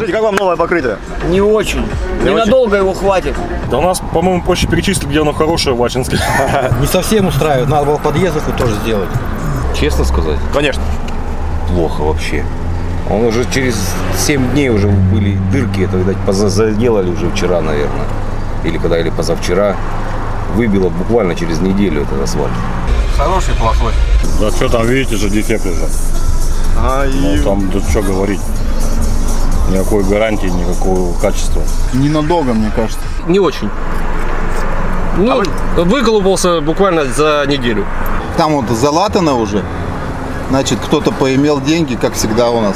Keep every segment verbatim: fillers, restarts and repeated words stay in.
Скажите, как вам новое покрытие? Не очень. Не Ненадолго его хватит. Да у нас, по-моему, проще перечислить, где оно хорошее в Ачинске. Не совсем устраивает, надо было в подъездах и тоже сделать. Честно сказать? Конечно. Плохо вообще. Он уже через семь дней уже были дырки, это, видать, заделали уже вчера, наверное. Или когда, или позавчера. Выбило буквально через неделю этот асфальт. Хороший, плохой. Да что там, видите же, дефект лежит. А, и... Ну, там тут что говорить. Никакой гарантии, никакого качества. Ненадолго, мне кажется. Не очень. Ну, а вы... выколупался буквально за неделю. Там вот залатано уже. Значит, кто-то поимел деньги, как всегда у нас.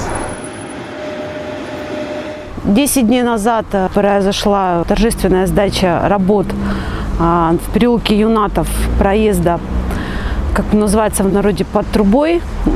Десять дней назад произошла торжественная сдача работ в переулке Юнатов, проезда, как называется в народе, под трубой,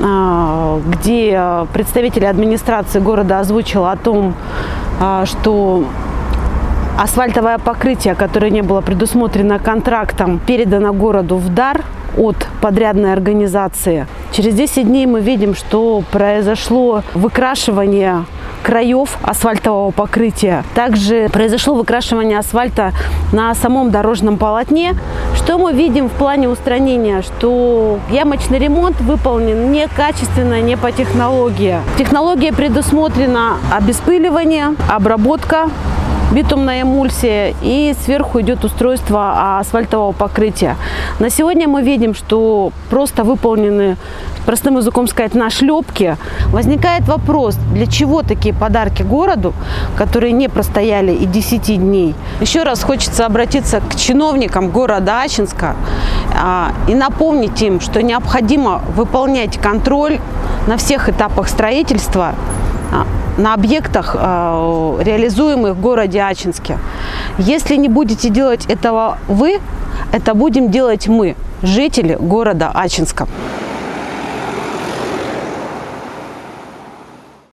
где представители администрации города озвучили о том, что асфальтовое покрытие, которое не было предусмотрено контрактом, передано городу в дар от подрядной организации. Через десять дней мы видим, что произошло выкрашивание краев асфальтового покрытия. Также произошло выкрашивание асфальта на самом дорожном полотне. Что мы видим в плане устранения? Что ямочный ремонт выполнен некачественно, не по технологии. Технология предусмотрена обеспыливание, обработка, битумная эмульсия, и сверху идет устройство асфальтового покрытия. На сегодня мы видим, что просто выполнены, простым языком сказать, нашлепки. Возникает вопрос, для чего такие подарки городу, которые не простояли и десяти дней. Еще раз хочется обратиться к чиновникам города Ачинска а, и напомнить им, что необходимо выполнять контроль на всех этапах строительства, на объектах, реализуемых в городе Ачинске. Если не будете делать этого вы, это будем делать мы, жители города Ачинска.